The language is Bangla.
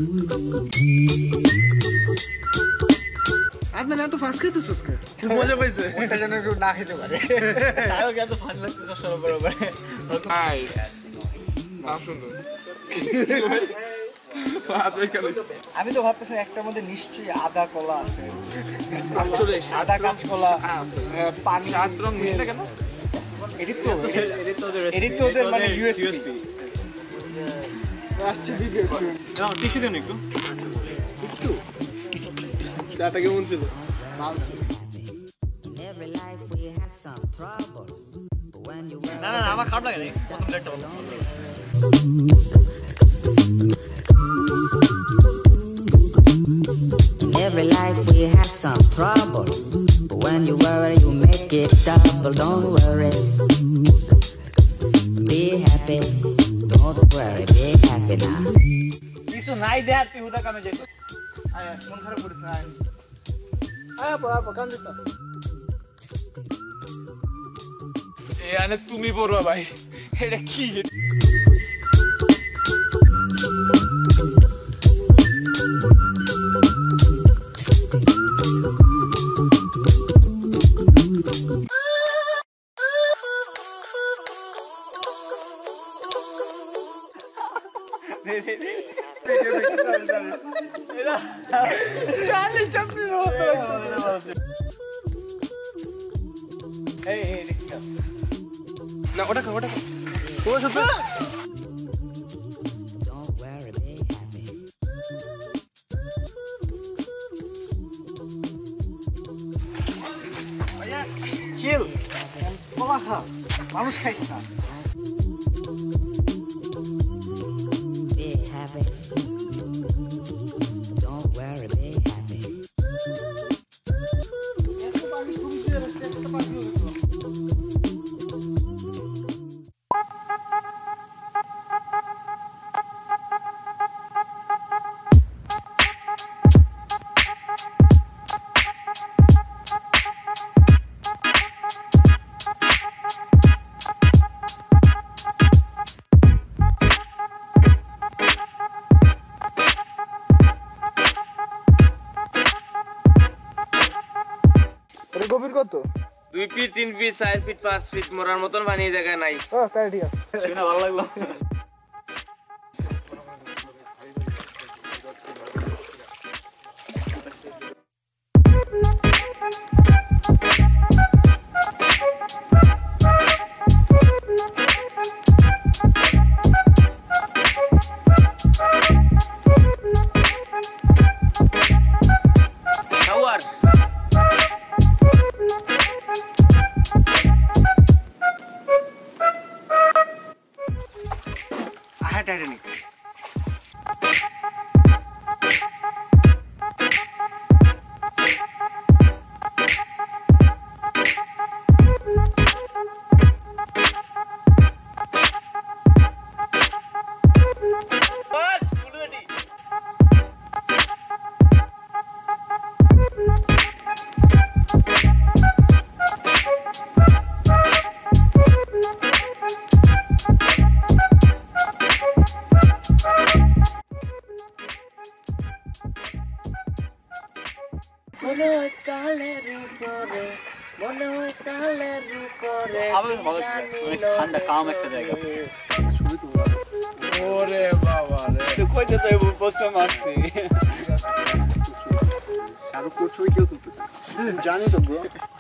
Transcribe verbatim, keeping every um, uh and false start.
আদনা না তো ফাস্ট খেতেছস কে খুব মজা পাইছে ওটা যেন একটু না খেতে পারে তাও কত ফান লাগতেছে সব বরাবর হাই না সুন্দর আমি তো ভাবতেছি একটার মধ্যে নিশ্চয়ই আদা কলা আছে আসলে আদা কাঁচকলা পানি সাত রং মিশলে কেন এডিট তো এডিট তো এডিট তো ওদের মানে ইউএসপি আসছে ভিডিও না টিস্যু দেন একটু একটু দাটা কেমন ছিল না না আমার খারাপ লাগে না প্রথম লেটটা Every life we have some trouble, but when you worry you make it double. Don't worry, be happy. Don't worry, be happy now. কিছু নাই দেখ তুই হুদা কামে যাইতো আয় মন খারাপ করিস না আয় আয় পড়া পকান দিছ এ আনে তুমি পড়বা ভাই এটা কি Charlie Chaplin होता है ए ए देखिए ना ओटा का ओटा का वो सब Don't worry, be happy. भैया chill कोला खा মানুষ খাইছ না Be happy. Don't worry, be happy. গভীর কত দুই ফিট তিন ফিট চার ফিট পাঁচ ফিট মোরার মতন বানিয়ে জায়গা নাই ও তাই ঠিক আছে শুনে ভালো লাগলো Titanic. মনে হয় চালের উপরে মনে হয় চালের উপরে ঠান্ডা কাম একটা জায়গা ওরে বাবা রে তুই কই যেতে বসতে মারছি শাহরুখ তোর ছবি কেউ তুলতেছে জানি তো ব্রো